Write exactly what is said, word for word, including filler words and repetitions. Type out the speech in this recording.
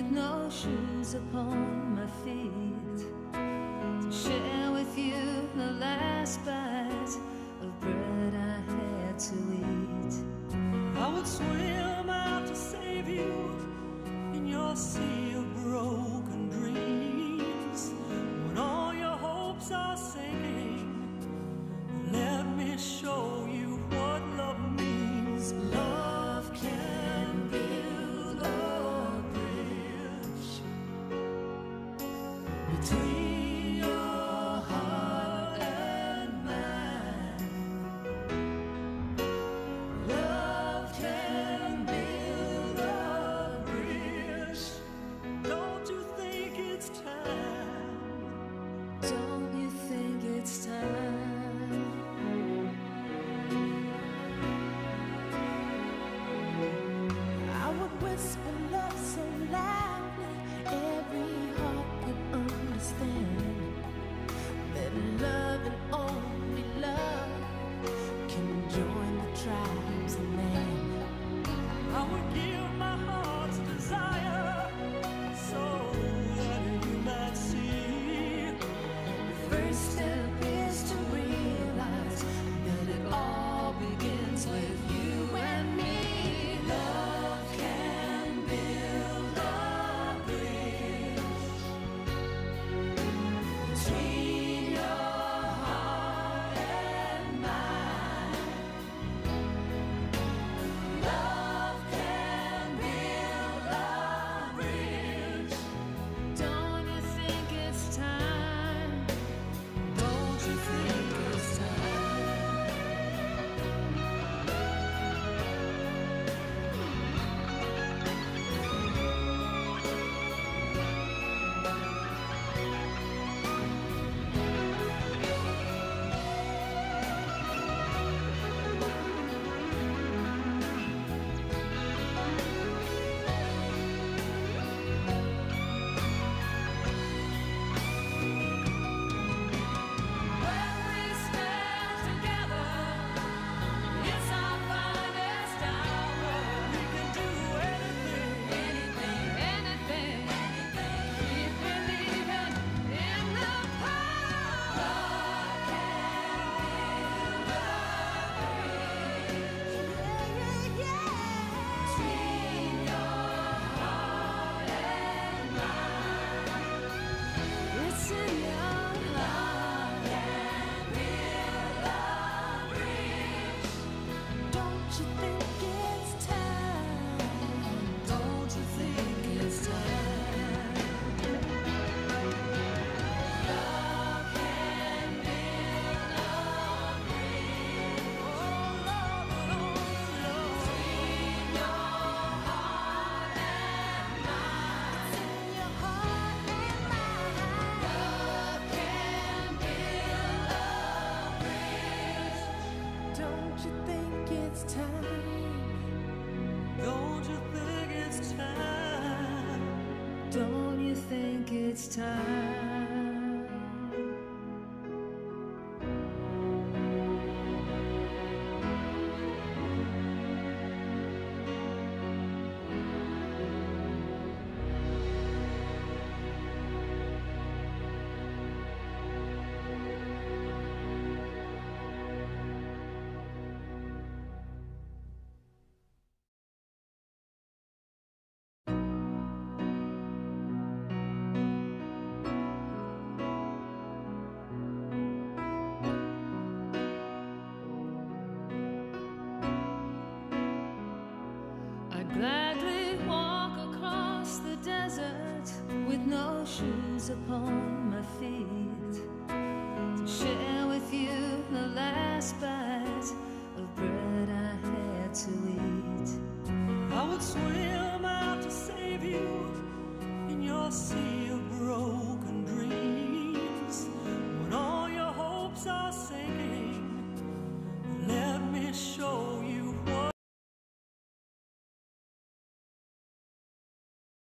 with no shoes upon my feet, to share with you the last bite of bread I had to eat. I would swim out to save you in your sea of broken dreams. When all your hopes are sinking, let me show you what love means. Love can build a bridge between your heart and mine. Love can build a bridge. Don't you think it's time? Don't you think it's time? I would whisper love so loudly every heart could understand that love and only love can join the tribes of man. I would give my heart's desire so that you might see. The first step is to realize that it all begins with you and me. Love can build a bridge between your heart and mine. Love can build a bridge. Don't you think it's time? Don't you think it's time? When we stand together, it's our finest hour. We can do anything. Anything, anything, anything. Keep believing in the power. Love can build a bridge between your heart and mine. It's in your love can build a bridge. Don't you think it's time? Don't you think it's time? Love can build a bridge. Oh, love, between your heart and mine. It's in your heart and mine. Love can build a bridge. Don't you think it's time? Don't you think it's time? Don't you think it's time? I'd gladly walk across the desert with no shoes upon my feet, to share with you the last bite of bread I had to eat. I would swim out to save you in your sea